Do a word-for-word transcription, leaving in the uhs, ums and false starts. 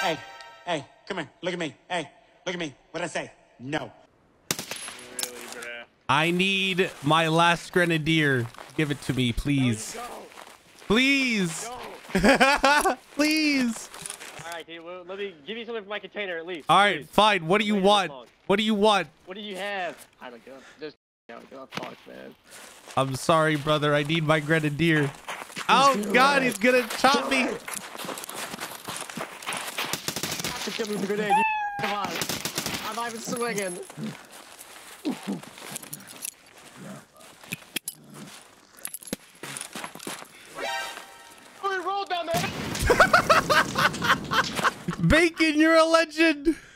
Hey, hey, come here. Look at me. Hey, look at me. What did I say? No. Really, bruh. I need my last grenadier. Give it to me, please. Please. Please. All right, dude. Well, let me give you something from my container at least. All right, Please. fine. What do you Wait want? this long. What do you want? What do you have? I don't know. Just I don't know. Fuck, man. I'm sorry, brother. I need my grenadier. Oh, God. He's going to chop me. Give me the grenade. You come on. I'm not even swinging. Oh, he rolled down there. Bacon, you're a legend.